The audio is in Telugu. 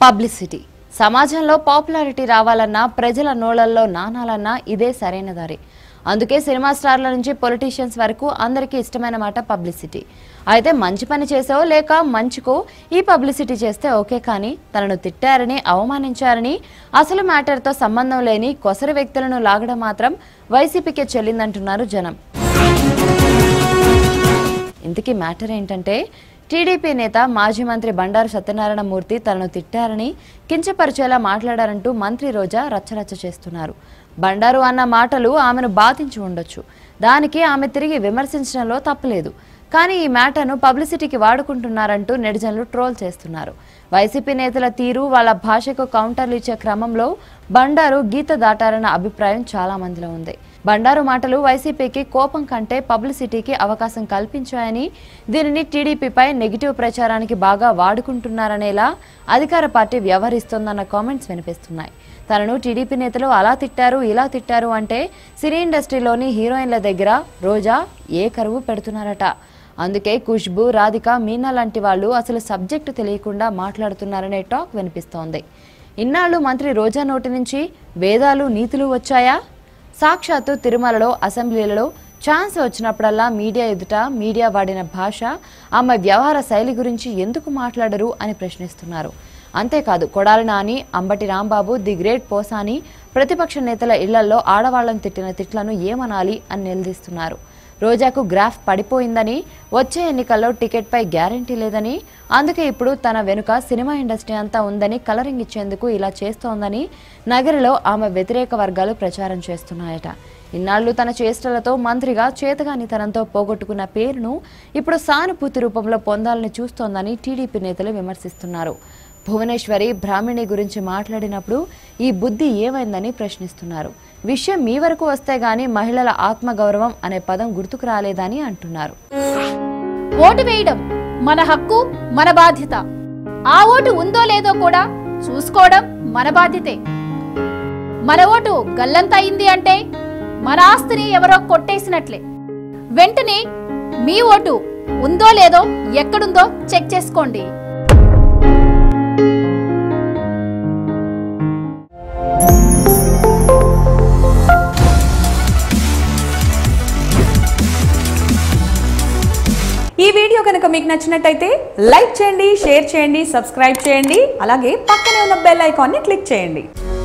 పబ్లిసిటీ సమాజంలో పాపులారిటీ రావాలన్నా ప్రజల నోళ్ళల్లో నానాలన్నా ఇదే సరైన దారి. అందుకే సినిమా స్టార్ల నుంచి పొలిటీషియన్స్ వరకు అందరికీ ఇష్టమైన మాట పబ్లిసిటీ. అయితే మంచి పని చేసో లేక మంచికో ఈ పబ్లిసిటీ చేస్తే ఓకే, కానీ తనను తిట్టారని అవమానించారని అసలు మ్యాటర్తో సంబంధం లేని కొసరి వ్యక్తులను లాగడం మాత్రం వైసీపీకే చెల్లిందంటున్నారు జనం. ఇంతకీ మ్యాటర్ ఏంటంటే, టీడీపీ నేత మాజీ మంత్రి బండారు సత్యనారాయణ మూర్తి తనను తిట్టారని, కించపరిచేలా మాట్లాడారంటూ మంత్రి రోజా రచ్చరచ్చ చేస్తున్నారు. బండారు అన్న మాటలు ఆమెను బాధించి ఉండొచ్చు, దానికి ఆమె తిరిగి విమర్శించడంలో తప్పులేదు. కానీ ఈ మ్యాటర్ను పబ్లిసిటీకి వాడుకుంటున్నారంటూ నెటిజన్లు ట్రోల్ చేస్తున్నారు. వైసీపీ నేతల తీరు, వాళ్ళ భాషకు కౌంటర్లు ఇచ్చే క్రమంలో బండారు గీత దాటారన్న అభిప్రాయం చాలా మందిలో ఉంది. బండారు మాటలు వైసీపీకి కోపం కంటే పబ్లిసిటీకి అవకాశం కల్పించాయని, దీనిని టీడీపీపై నెగిటివ్ ప్రచారానికి బాగా వాడుకుంటున్నారనేలా అధికార పార్టీ వ్యవహరిస్తోందన్న కామెంట్స్ వినిపిస్తున్నాయి. తనను టీడీపీ నేతలు అలా తిట్టారు, ఇలా తిట్టారు అంటే సినీ ఇండస్ట్రీలోని హీరోయిన్ల దగ్గర రోజా ఏ కరువు పెడుతున్నారట. అందుకే ఖుష్బూ, రాధిక, మీనా లాంటి వాళ్ళు అసలు సబ్జెక్టు తెలియకుండా మాట్లాడుతున్నారనే టాక్ వినిపిస్తోంది. ఇన్నాళ్ళు మంత్రి రోజా నోటి నుంచి వేదాలు, నీతులు వచ్చాయా? సాక్షాత్తు తిరుమలలో అసెంబ్లీలలో ఛాన్స్ వచ్చినప్పుడల్లా మీడియా ఎదుట మీడియా వాడిన భాష, ఆమె వ్యవహార శైలి గురించి ఎందుకు మాట్లాడరు అని ప్రశ్నిస్తున్నారు. అంతేకాదు, కొడాలి నాని, అంబటి రాంబాబు, ది గ్రేట్ పోసాని ప్రతిపక్ష నేతల ఇళ్లలో ఆడవాళ్లను తిట్టిన తిట్లను ఏమనాలి అని నిలదీస్తున్నారు. రోజాకు గ్రాఫ్ పడిపోయిందని, వచ్చే ఎన్నికల్లో టికెట్పై గ్యారంటీ లేదని, అందుకే ఇప్పుడు తన వెనుక సినిమా ఇండస్ట్రీ అంతా ఉందని కలరింగ్ ఇచ్చేందుకు ఇలా చేస్తోందని నగరిలో ఆమె వ్యతిరేక వర్గాలు ప్రచారం చేస్తున్నాయట. ఇన్నాళ్లు తన చేష్టలతో మంత్రిగా చేతగానితనంతో పోగొట్టుకున్న పేరును ఇప్పుడు సానుభూతి రూపంలో పొందాలని చూస్తోందని టీడీపీ నేతలు విమర్శిస్తున్నారు. భువనేశ్వరి, బ్రాహ్మణి గురించి మాట్లాడినప్పుడు ఈ బుద్ధి ఏమైందని ప్రశ్నిస్తున్నారు. విషయం మీ వరకు వస్తే గానీ మహిళల ఆత్మగౌరవం అనే పదం గుర్తుకు రాలేదని అంటున్నారు. ఓటు వేయడం మన హక్కు, మన బాధ్యత. ఆ ఓటు ఉందో లేదో కూడా చూసుకోవడం మన బాధ్యతే. మన ఓటు గల్లంత అయింది అంటే మన ఆస్తిని ఎవరో కొట్టేసినట్లే. వెంటనే మీ ఓటు ఉందో లేదో, ఎక్కడుందో చెక్ చేసుకోండి. ఈ వీడియో కనుక మీకు నచ్చినట్టయితే లైక్ చేయండి, షేర్ చేయండి, సబ్స్క్రైబ్ చేయండి. అలాగే పక్కనే ఉన్న బెల్ ఐకాన్ని క్లిక్ చేయండి.